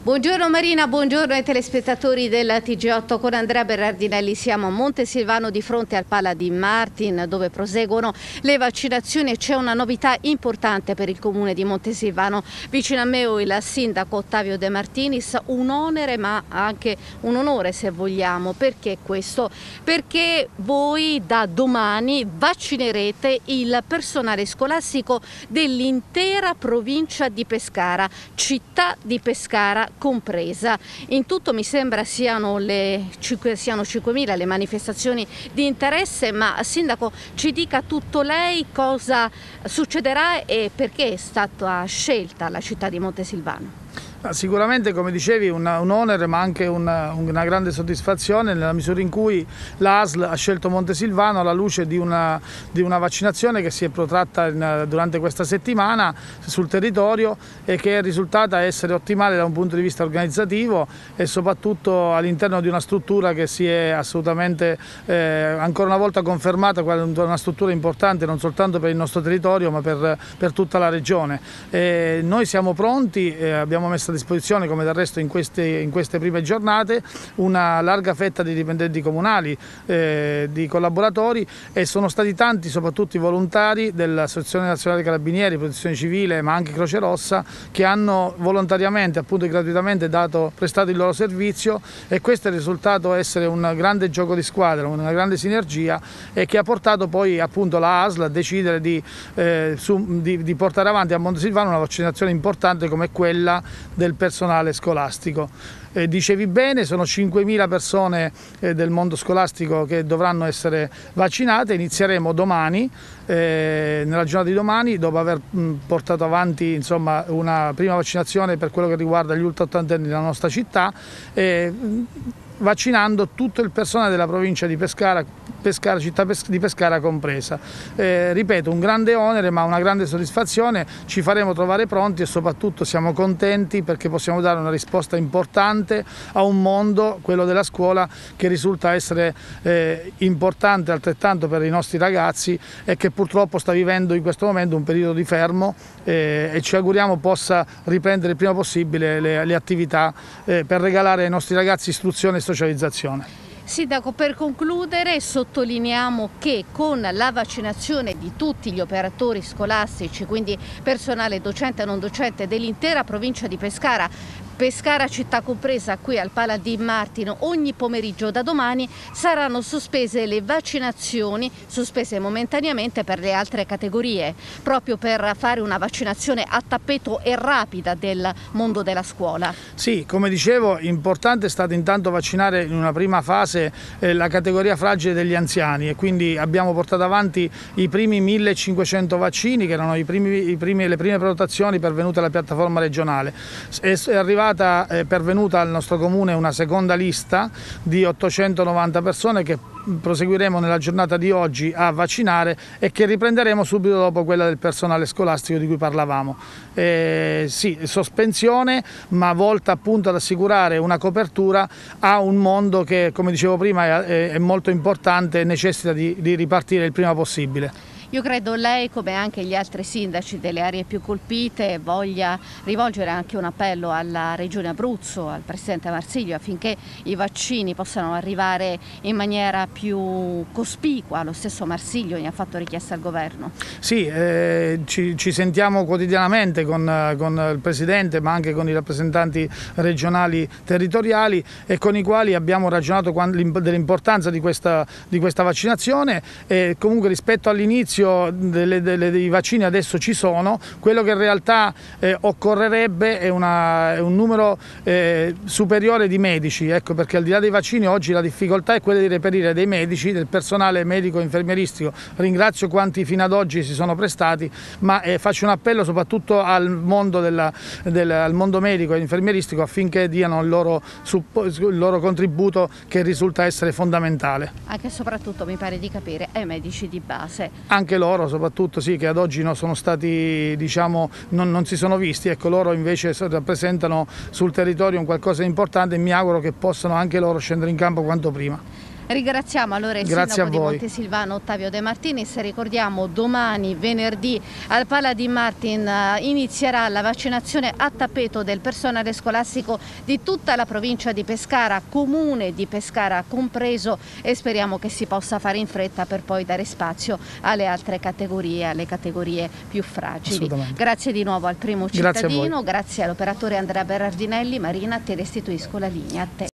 Buongiorno Marina, buongiorno ai telespettatori del TG8. Con Andrea Berardinelli siamo a Montesilvano di fronte al Paladin Martin, dove proseguono le vaccinazioni e c'è una novità importante per il comune di Montesilvano. Vicino a me il sindaco Ottavio De Martinis, un onere ma anche un onore se vogliamo. Perché questo? Perché voi da domani vaccinerete il personale scolastico dell'intera provincia di Pescara, città di Pescara compresa. In tutto mi sembra siano 5.000 le manifestazioni di interesse, ma sindaco ci dica tutto lei cosa succederà e perché è stata scelta la città di Montesilvano. Sicuramente, come dicevi, un onere ma anche una grande soddisfazione nella misura in cui la ASL ha scelto Montesilvano alla luce di una vaccinazione che si è protratta durante questa settimana sul territorio e che è risultata essere ottimale da un punto di vista organizzativo e soprattutto all'interno di una struttura che si è assolutamente ancora una volta confermata come una struttura importante non soltanto per il nostro territorio ma per tutta la regione. Noi siamo pronti, abbiamo messo a disposizione, come del resto in queste prime giornate, una larga fetta di dipendenti comunali, di collaboratori, e sono stati tanti, soprattutto i volontari dell'Associazione Nazionale Carabinieri, Protezione Civile ma anche Croce Rossa, che hanno volontariamente, appunto gratuitamente, prestato il loro servizio, e questo è risultato essere un grande gioco di squadra, una grande sinergia, e che ha portato poi appunto la ASL a decidere di portare avanti a Montesilvano una vaccinazione importante come quella del personale scolastico. Dicevi bene, sono 5.000 persone del mondo scolastico che dovranno essere vaccinate. Inizieremo domani, nella giornata di domani, dopo aver portato avanti una prima vaccinazione per quello che riguarda gli ultraottantenni della nostra città, vaccinando tutto il personale della provincia di Pescara, città di Pescara compresa. Ripeto, un grande onere ma una grande soddisfazione, ci faremo trovare pronti e soprattutto siamo contenti perché possiamo dare una risposta importante a un mondo, quello della scuola, che risulta essere importante altrettanto per i nostri ragazzi e che purtroppo sta vivendo in questo momento un periodo di fermo e ci auguriamo possa riprendere il prima possibile le attività per regalare ai nostri ragazzi istruzione e socializzazione. Sindaco, per concludere sottolineiamo che con la vaccinazione di tutti gli operatori scolastici, quindi personale docente e non docente dell'intera provincia di Pescara, Pescara città compresa, qui al Paladin Martin, ogni pomeriggio da domani saranno sospese le vaccinazioni, sospese momentaneamente per le altre categorie, proprio per fare una vaccinazione a tappeto e rapida del mondo della scuola. Sì, come dicevo, importante è stato intanto vaccinare in una prima fase la categoria fragile degli anziani, e quindi abbiamo portato avanti i primi 1.500 vaccini, che erano le prime prenotazioni pervenute alla piattaforma regionale. È pervenuta al nostro comune una seconda lista di 890 persone che proseguiremo nella giornata di oggi a vaccinare e che riprenderemo subito dopo quella del personale scolastico di cui parlavamo. Sì, sospensione, ma volta appunto ad assicurare una copertura a un mondo che, come dicevo prima, è molto importante e necessita di ripartire il prima possibile. Io credo lei, come anche gli altri sindaci delle aree più colpite, voglia rivolgere anche un appello alla Regione Abruzzo, al Presidente Marsilio, affinché i vaccini possano arrivare in maniera più cospicua. Lo stesso Marsilio ne ha fatto richiesta al Governo. Sì, ci sentiamo quotidianamente con il Presidente, ma anche con i rappresentanti regionali territoriali, e con i quali abbiamo ragionato dell'importanza di questa vaccinazione. E comunque rispetto all'inizio dei vaccini adesso ci sono, quello che in realtà occorrerebbe è un numero superiore di medici, ecco, perché al di là dei vaccini oggi la difficoltà è quella di reperire dei medici, del personale medico e infermieristico. Ringrazio quanti fino ad oggi si sono prestati, ma faccio un appello soprattutto al mondo medico e infermieristico affinché diano il loro contributo, che risulta essere fondamentale. Anche e soprattutto, mi pare di capire, ai medici di base. Anche loro soprattutto, sì, che ad oggi non sono stati, non si sono visti, ecco, loro invece rappresentano sul territorio un qualcosa di importante e mi auguro che possano anche loro scendere in campo quanto prima. Ringraziamo allora il sindaco di Montesilvano Ottavio De Martinis. Ricordiamo, domani venerdì al Pala di Martin inizierà la vaccinazione a tappeto del personale scolastico di tutta la provincia di Pescara, comune di Pescara compreso, e speriamo che si possa fare in fretta per poi dare spazio alle altre categorie, alle categorie più fragili. Grazie di nuovo al primo cittadino, grazie all'operatore Andrea Berardinelli. Marina, te restituisco la linea a te.